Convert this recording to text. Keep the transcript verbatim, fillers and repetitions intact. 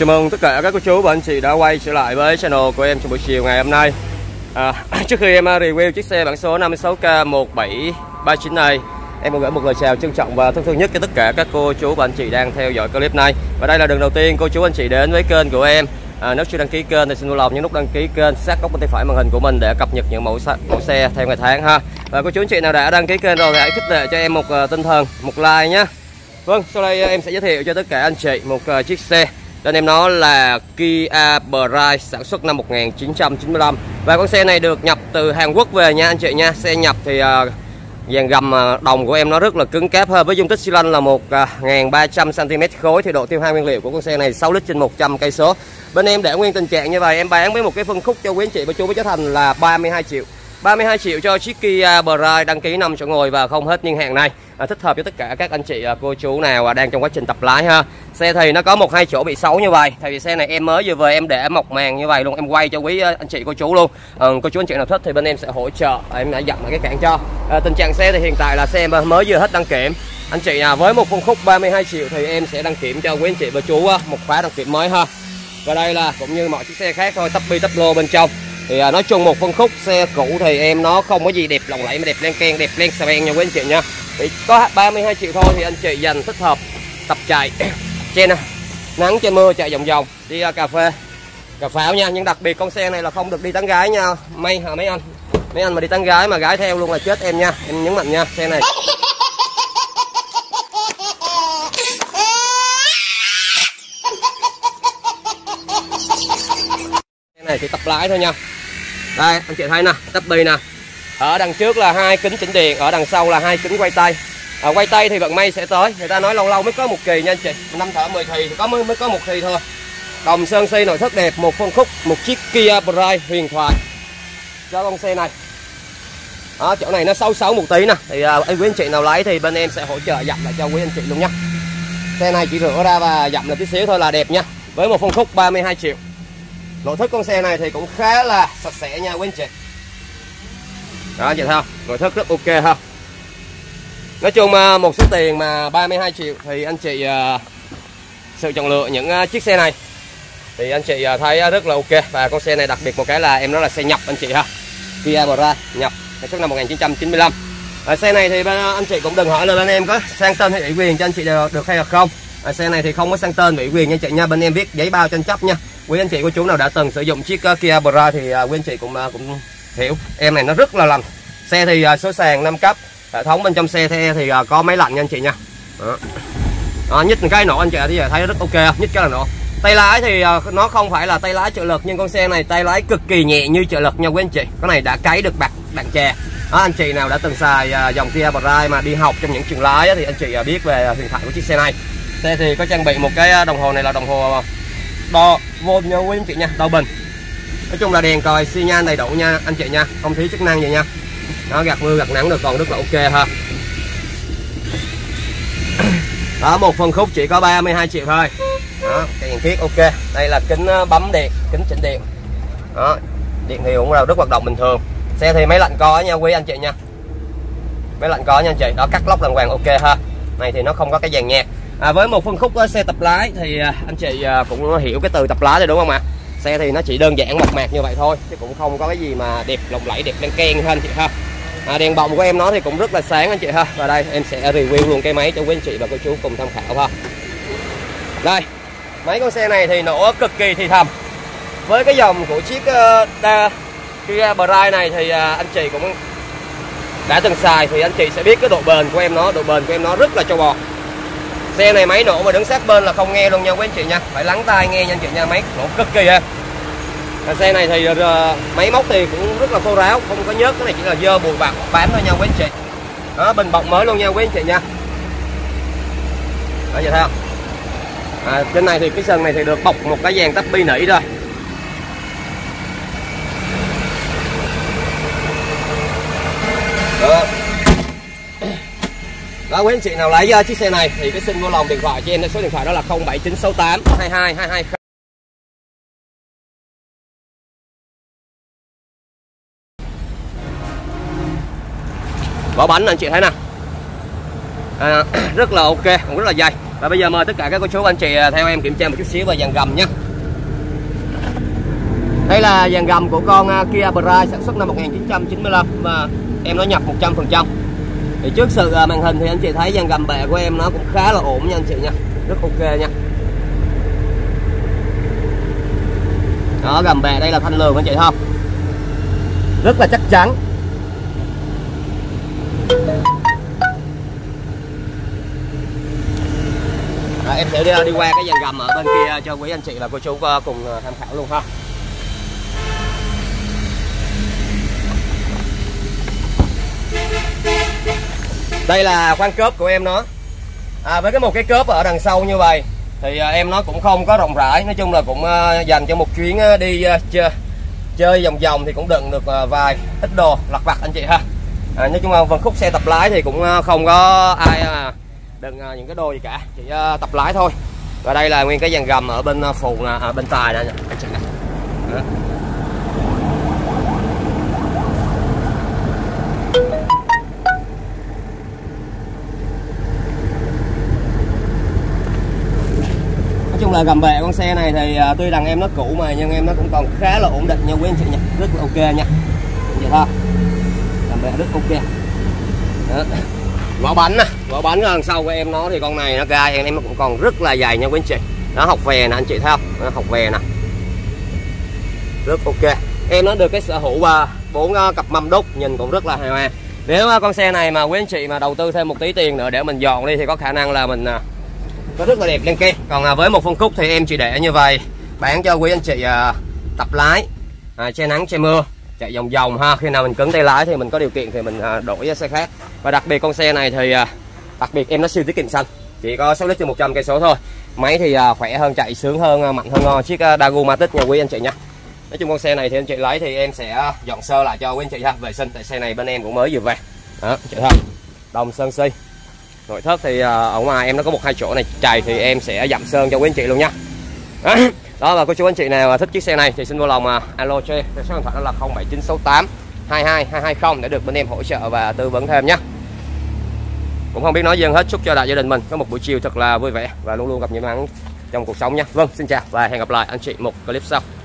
chào mừng tất cả các cô chú và anh chị đã quay trở lại với channel của em trong buổi chiều ngày hôm nay. à, Trước khi em review chiếc xe bản số năm mươi sáu K một bảy ba chín này, em muốn gửi một lời chào trân trọng và thân thương nhất cho tất cả các cô chú và anh chị đang theo dõi clip này. Và đây là lần đầu tiên cô chú anh chị đến với kênh của em. à, Nếu chưa đăng ký kênh thì xin vui lòng nhấn nút đăng ký kênh sát góc bên tay phải màn hình của mình để cập nhật những mẫu, mẫu xe theo ngày tháng ha. Và cô chú anh chị nào đã đăng ký kênh rồi thì hãy khích lệ cho em một uh, tinh thần, một like nhé. Vâng, sau đây em sẽ giới thiệu cho tất cả anh chị một uh, chiếc xe. Tên em nó là Kia Pride, sản xuất năm một nghìn chín trăm chín mươi lăm. Và con xe này được nhập từ Hàn Quốc về nha anh chị nha. Xe nhập thì uh, dàn gầm uh, đồng của em nó rất là cứng cáp hơn, với dung tích xi lanh là một nghìn ba trăm xăng ti mét khối. Thì độ tiêu hao nguyên liệu của con xe này sáu lít trên một trăm cây số. Bên em để nguyên tình trạng như vậy, em bán với một cái phân khúc cho quý anh chị và chú với giá thành là ba mươi hai triệu. ba mươi hai triệu cho chiếc Kia Pride đăng ký năm chỗ ngồi và không hết niên hạn này. À, thích hợp cho tất cả các anh chị cô chú nào đang trong quá trình tập lái ha. Xe thì nó có một hai chỗ bị xấu như vậy. Tại vì xe này em mới vừa về em để mộc màng như vậy luôn, em quay cho quý anh chị cô chú luôn. à, Cô chú anh chị nào thích thì bên em sẽ hỗ trợ, em đã dặn lại cái cản cho. à, Tình trạng xe thì hiện tại là xe mới vừa hết đăng kiểm. Anh chị nào với một phân khúc ba mươi hai triệu thì em sẽ đăng kiểm cho quý anh chị và chú một khóa đăng kiểm mới ha. Và đây là cũng như mọi chiếc xe khác thôi, tắp bi tắp lô bên trong. Thì à, nói chung một phân khúc xe cũ thì em nó không có gì đẹp lộng lẫy mà đẹp len keng, đẹp len xà beng nha quý anh chị nha. Thì có ba mươi hai triệu thôi thì anh chị dành thích hợp tập chạy trên nắng trên mưa, chạy vòng vòng đi uh, cà phê cà pháo nha. Nhưng đặc biệt con xe này là không được đi tán gái nha. May hả mấy anh, mấy anh mà đi tán gái mà gái theo luôn là chết em nha, em nhấn mạnh nha. Xe này xe này thì tập lái thôi nha. Đây anh chị thấy nè, tắp bi nè, ở đằng trước là hai kính chỉnh điện, ở đằng sau là hai kính quay tay. à, quay tay thì vận may sẽ tới, người ta nói lâu lâu mới có một kỳ nha anh chị, năm thở mười thì có mới, mới có một kỳ thôi. Đồng sơn si nội thất đẹp, một phân khúc, một chiếc Kia Pride huyền thoại cho con xe này. Đó, chỗ này nó xấu xấu một tí nè, thì à, anh quý anh chị nào lấy thì bên em sẽ hỗ trợ dặm lại cho quý anh chị luôn nha. Xe này chỉ rửa ra và dặm lại tí xíu thôi là đẹp nha, với một phân khúc ba mươi hai triệu. Nội thất con xe này thì cũng khá là sạch sẽ nha quý anh chị. Đó chị thấy không, nội thất rất ok ha. Nói chung một số tiền mà ba mươi hai triệu thì anh chị uh, sự chọn lựa những uh, chiếc xe này thì anh chị uh, thấy rất là ok. Và con xe này đặc biệt một cái là em nói là xe nhập anh chị ha, Kia Pride nhập sản xuất năm một nghìn chín trăm chín mươi lăm. À, xe này thì bên uh, anh chị cũng đừng hỏi là bên em có sang tên hay ủy quyền cho anh chị được, được hay là không. À, xe này thì không có sang tên ủy quyền nha anh chị nha, bên em viết giấy bao tranh chấp nha. Quý anh chị cô chú nào đã từng sử dụng chiếc uh, Kia Pride thì uh, quý anh chị cũng uh, cũng hiểu em này nó rất là lành. Xe thì uh, số sàn năm cấp, hệ thống bên trong xe thì uh, có máy lạnh nha anh chị nha. Đó. Đó, nhích cái nổ anh chị thì thấy rất ok, nhích cái là nổ. Tay lái thì uh, nó không phải là tay lái trợ lực, nhưng con xe này tay lái cực kỳ nhẹ như trợ lực nha quý anh chị. Cái này đã cấy được bạc đạn chè. Đó, anh chị nào đã từng xài uh, dòng Kia Pride mà đi học trong những trường lái thì anh chị uh, biết về huyền thoại của chiếc xe này. Xe thì có trang bị một cái đồng hồ này là đồng hồ đo vôn nha quý anh chị nha, đo bình. Nói chung là đèn còi xi nhan đầy đủ nha anh chị nha, không thiếu chức năng gì nha. Nó gạt mưa gạt nắng được còn rất là ok ha. Đó, một phân khúc chỉ có ba mươi hai triệu thôi. Đó, tiền thiết ok. Đây là kính bấm điện, kính chỉnh điện. Đó, điện thì cũng là rất hoạt động bình thường. Xe thì máy lạnh có nha quý anh chị nha, máy lạnh có nha anh chị. Đó, cắt lóc đàng hoàng ok ha. Này thì nó không có cái dàn nhạc. À, với một phân khúc xe tập lái thì anh chị cũng hiểu cái từ tập lái rồi đúng không ạ? Xe thì nó chỉ đơn giản mộc mạc như vậy thôi, chứ cũng không có cái gì mà đẹp lộng lẫy, đẹp đen keng hơn anh chị ha. À, đèn bọng của em nó thì cũng rất là sáng anh chị ha. Và đây em sẽ review luôn cái máy cho quý anh chị và cô chú cùng tham khảo ha. Đây, máy con xe này thì nổ cực kỳ thì thầm. Với cái dòng của chiếc uh, đa, Kia Pride này thì uh, anh chị cũng đã từng xài thì anh chị sẽ biết cái độ bền của em nó, độ bền của em nó rất là trâu bò. Xe này máy nổ mà đứng sát bên là không nghe luôn nha quý anh chị nha, phải lắng tai nghe nha anh chị nha, máy nổ cực kỳ ha. À, xe này thì uh, máy móc thì cũng rất là khô ráo, không có nhớt, cái này chỉ là dơ bụi bặm bám thôi nha quý anh chị. Đó, bình bọc mới luôn nha quý anh chị nha. Đó, vậy thấy không? À, trên này thì cái sân này thì được bọc một cái dàn tắp bi nỉ rồi. Đó. Đó, quý anh chị nào lấy uh, chiếc xe này thì cái xin vô lòng điện thoại cho em, số điện thoại đó là không bảy chín sáu tám hai hai hai hai. Vỏ bánh anh chị thấy nè. à, rất là ok, cũng rất là dày. Và bây giờ mời tất cả các cô chú anh chị theo em kiểm tra một chút xíu về dàn gầm nhé. Đây là dàn gầm của con Kia Pride sản xuất năm một nghìn chín trăm chín mươi lăm mà em nó nhập một trăm phần trăm. Thì trước sự màn hình thì anh chị thấy dàn gầm bệ của em nó cũng khá là ổn nha anh chị nha, rất ok nha. Đó, gầm bệ đây là thanh lường anh chị không, rất là chắc chắn. Đó, em sẽ đi, đi qua cái dàn gầm ở bên kia cho quý anh chị và cô chú cùng tham khảo luôn ha. Đây là khoang cốp của em nó. À, với cái một cái cốp ở đằng sau như vậy thì à, em nó cũng không có rộng rãi, nói chung là cũng à, dành cho một chuyến à, đi à, chơi, chơi vòng vòng thì cũng đựng được à, vài ít đồ lặt vặt anh chị ha. À, nói chung là phần khúc xe tập lái thì cũng à, không có ai à, đựng à, những cái đồ gì cả, chỉ à, tập lái thôi. Và đây là nguyên cái dàn gầm ở bên à, phụ nè, à, bên tài nè anh chị nè. Đó. Nói chung là gầm bệ con xe này thì uh, tuy rằng em nó cũ mà nhưng em nó cũng còn khá là ổn định nha quý anh chị nha, rất là ok nha. Vậy thôi, gầm bệ rất ok. Đó. Vỏ bánh nè, vỏ bánh ở đằng sau của em nó thì con này nó gai em nó cũng còn rất là dày nha quý anh chị. Nó học về nè anh chị thấy không, nó học về nè, rất ok. Em nó được cái sở hữu và bốn uh, cặp mâm đúc nhìn cũng rất là hài hòa. Nếu uh, con xe này mà quý anh chị mà đầu tư thêm một tí tiền nữa để mình dọn đi thì có khả năng là mình uh, nó rất là đẹp lên kia. Còn à, với một phân khúc thì em chỉ để như vậy, bán cho quý anh chị à, tập lái, à, che nắng che mưa, chạy vòng vòng ha. Khi nào mình cứng tay lái thì mình có điều kiện thì mình à, đổi xe khác. Và đặc biệt con xe này thì à, đặc biệt em nó siêu tiết kiệm xăng, chỉ có sáu lít trên một trăm cây số thôi. Máy thì à, khỏe hơn, chạy sướng hơn, à, mạnh hơn ngon chiếc à, Dagumatic nha quý anh chị nha. Nói chung con xe này thì anh chị lấy thì em sẽ dọn sơ lại cho quý anh chị ha, vệ sinh. Tại xe này bên em cũng mới vừa về đó, chị thấy không, đồng sơn si. Nội thất thì ở ngoài em nó có một hai chỗ này chày thì em sẽ dặm sơn cho quý anh chị luôn nha. Đó, đó là cô chú anh chị nào mà thích chiếc xe này thì xin vui lòng mà alo cho em, số điện thoại đó là không bảy chín sáu tám hai hai hai hai không để được bên em hỗ trợ và tư vấn thêm nhé. Cũng không biết nói gì hết, chúc cho đại gia đình mình có một buổi chiều thật là vui vẻ và luôn luôn gặp những may mắn trong cuộc sống nha. Vâng, xin chào và hẹn gặp lại anh chị một clip sau.